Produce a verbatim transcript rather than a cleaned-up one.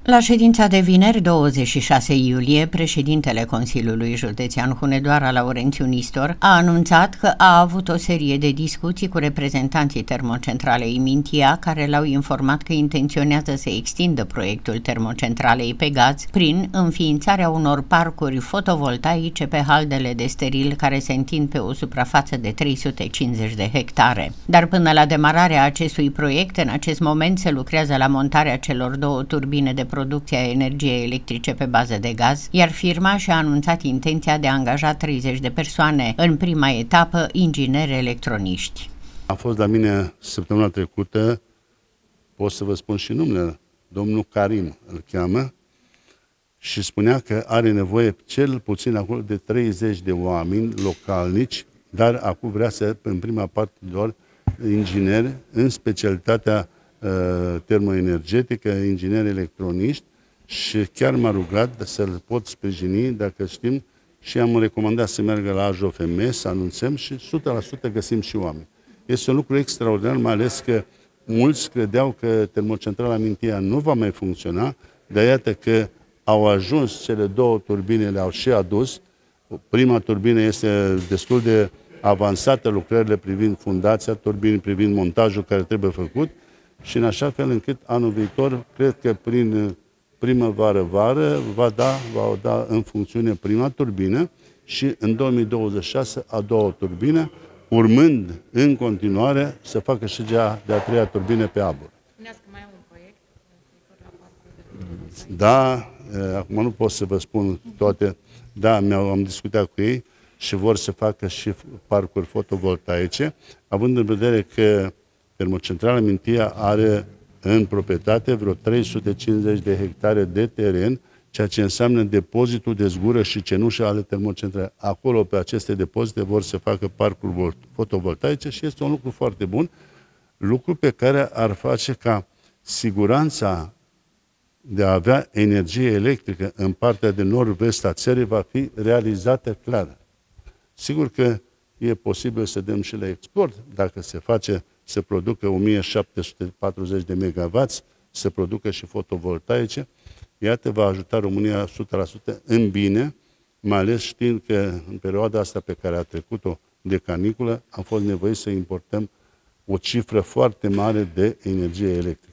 La ședința de vineri, douăzeci și șase iulie, președintele Consiliului Județean Hunedoara, Laurențiu Nistor, a anunțat că a avut o serie de discuții cu reprezentanții termocentralei Mintia, care l-au informat că intenționează să extindă proiectul termocentralei pe gaz prin înființarea unor parcuri fotovoltaice pe haldele de steril care se întind pe o suprafață de trei sute cincizeci de hectare. Dar până la demararea acestui proiect, în acest moment se lucrează la montarea celor două turbine de producția energiei electrice pe bază de gaz, iar firma și-a anunțat intenția de a angaja treizeci de persoane, în prima etapă ingineri electroniști. A fost la mine săptămâna trecută, pot să vă spun și numele, domnul Karim îl cheamă, și spunea că are nevoie cel puțin acolo de treizeci de oameni localnici, dar acum vrea să, în prima parte, doar ingineri în specialitatea termoenergetică, ingineri electroniști, și chiar m-a rugat să-l pot sprijini dacă știm și am recomandat să meargă la A J O F M, să anunțăm și o sută la sută găsim și oameni. Este un lucru extraordinar, mai ales că mulți credeau că termocentrala Mintia nu va mai funcționa, dar iată că au ajuns cele două turbine, le-au și adus. Prima turbină este destul de avansată, lucrările privind fundația turbinii, privind montajul care trebuie făcut, și în așa fel încât anul viitor, cred că prin primăvară-vară, va da, va da în funcțiune prima turbină și în două mii douăzeci și șase a doua turbină, urmând în continuare să facă și de-a treia turbină pe abur. Spuneați că mai au un proiect? Da, acum nu pot să vă spun toate, da, am discutat cu ei și vor să facă și parcuri fotovoltaice, având în vedere că termocentrala Mintia are în proprietate vreo trei sute cincizeci de hectare de teren, ceea ce înseamnă depozitul de zgură și cenușă ale termocentralei. Acolo, pe aceste depozite, vor să facă parcuri fotovoltaice și este un lucru foarte bun, lucru pe care ar face ca siguranța de a avea energie electrică în partea de nord-vest a țării va fi realizată clar. Sigur că e posibil să dăm și la export, dacă se face să producă o mie șapte sute patruzeci de megawatts, să producă și fotovoltaice. Iată, va ajuta România o sută la sută în bine, mai ales știind că în perioada asta pe care a trecut-o de caniculă, am fost nevoiți să importăm o cifră foarte mare de energie electrică.